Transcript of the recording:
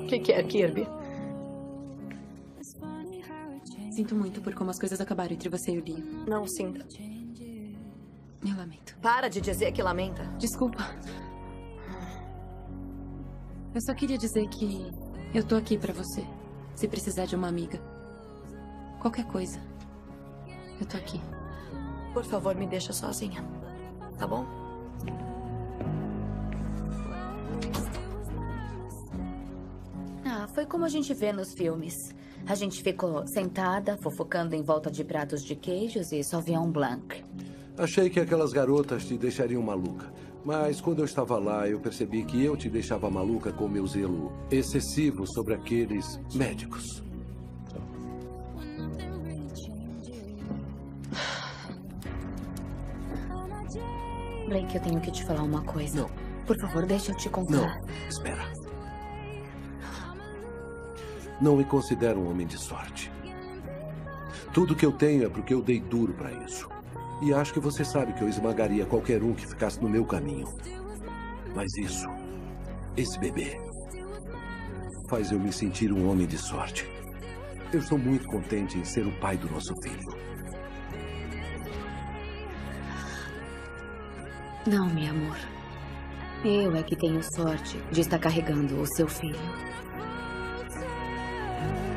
O que é, Kirby? Sinto muito por como as coisas acabaram entre você e o Leo. Não sinta. Eu lamento. Para de dizer que lamenta. Desculpa. Eu só queria dizer que eu tô aqui pra você. Se precisar de uma amiga. Qualquer coisa. Eu tô aqui. Por favor, me deixa sozinha. Tá bom? Ah, foi como a gente vê nos filmes. A gente ficou sentada, fofocando em volta de pratos de queijos e Sauvignon Blanc. Achei que aquelas garotas te deixariam maluca. Mas quando eu estava lá, eu percebi que eu te deixava maluca com meu zelo excessivo sobre aqueles médicos. Blake, eu tenho que te falar uma coisa. Não. Por favor, deixa eu te contar. Não, espera. Não me considero um homem de sorte. Tudo que eu tenho é porque eu dei duro para isso. E acho que você sabe que eu esmagaria qualquer um que ficasse no meu caminho. Mas isso, esse bebê, faz eu me sentir um homem de sorte. Eu estou muito contente em ser o pai do nosso filho. Não, meu amor. Eu é que tenho sorte de estar carregando o seu filho.